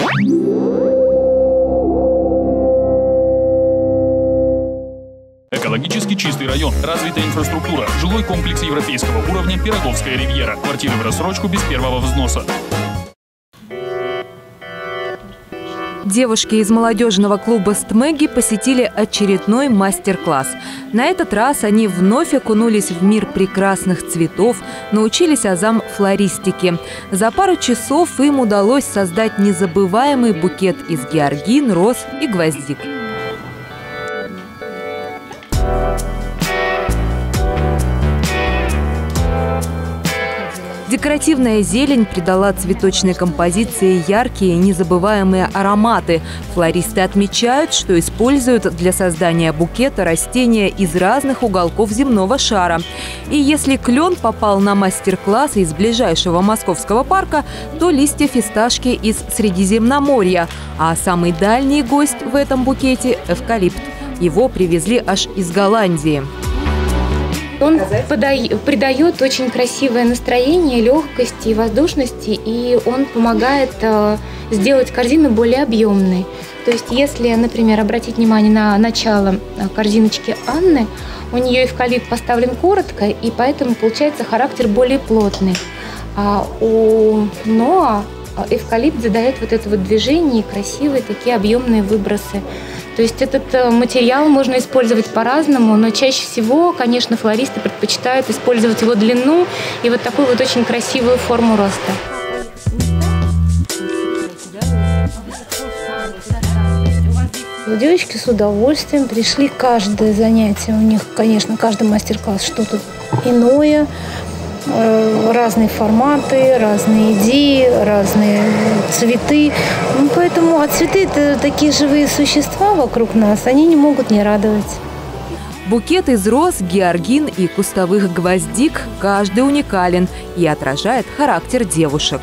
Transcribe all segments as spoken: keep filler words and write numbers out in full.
Экологически чистый район, развитая инфраструктура, жилой комплекс европейского уровня «Пироговская ривьера», квартиры в рассрочку без первого взноса. Девушки из молодежного клуба «Стмеги» посетили очередной мастер-класс. На этот раз они вновь окунулись в мир прекрасных цветов, научились азам флористики. За пару часов им удалось создать незабываемый букет из георгин, роз и гвоздик. Декоративная зелень придала цветочной композиции яркие, незабываемые ароматы. Флористы отмечают, что используют для создания букета растения из разных уголков земного шара. И если клен попал на мастер-класс из ближайшего московского парка, то листья фисташки из Средиземноморья. А самый дальний гость в этом букете – эвкалипт. Его привезли аж из Голландии. Он придает очень красивое настроение, легкости и воздушности, и он помогает э, сделать корзину более объемной. То есть, если, например, обратить внимание на начало корзиночки Анны, у нее эвкалипт поставлен коротко, и поэтому получается характер более плотный. А у Ноа эвкалипт задает вот это вот движение и красивые такие объемные выбросы. То есть этот материал можно использовать по-разному, но чаще всего, конечно, флористы предпочитают использовать его длину и вот такую вот очень красивую форму роста. Девочки с удовольствием пришли. Каждое занятие у них, конечно, каждый мастер-класс что-то иное. Разные форматы, разные идеи, разные цветы. Ну, поэтому а цветы – это такие живые существа вокруг нас, они не могут не радовать. Букет из роз, георгин и кустовых гвоздик каждый уникален и отражает характер девушек.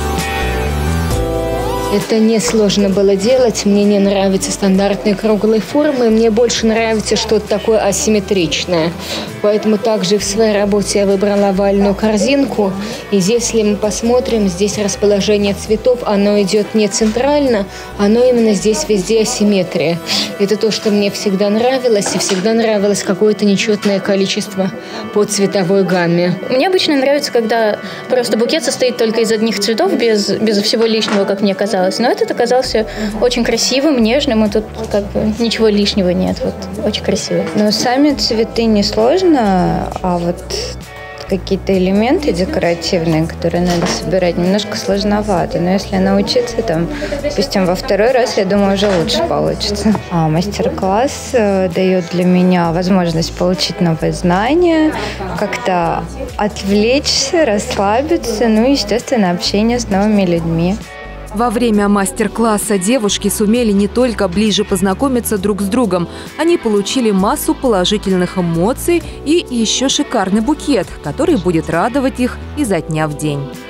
Это несложно было делать. Мне не нравятся стандартные круглые формы. Мне больше нравится что-то такое асимметричное. Поэтому также в своей работе я выбрала овальную корзинку. И здесь, если мы посмотрим, здесь расположение цветов, оно идет не центрально, оно именно здесь везде асимметрия. Это то, что мне всегда нравилось. И всегда нравилось какое-то нечетное количество по цветовой гамме. Мне обычно нравится, когда просто букет состоит только из одних цветов, без, без всего лишнего, как мне казалось. Но этот оказался очень красивым, нежным, и тут как бы ничего лишнего нет. Вот, очень красиво. Но сами цветы не сложно, а вот какие-то элементы декоративные, которые надо собирать, немножко сложновато. Но если научиться, там, допустим, во второй раз, я думаю, уже лучше получится. А мастер-класс э, дает для меня возможность получить новые знания, как-то отвлечься, расслабиться, ну и, естественно, общение с новыми людьми. Во время мастер-класса девушки сумели не только ближе познакомиться друг с другом, они получили массу положительных эмоций и еще шикарный букет, который будет радовать их изо дня в день.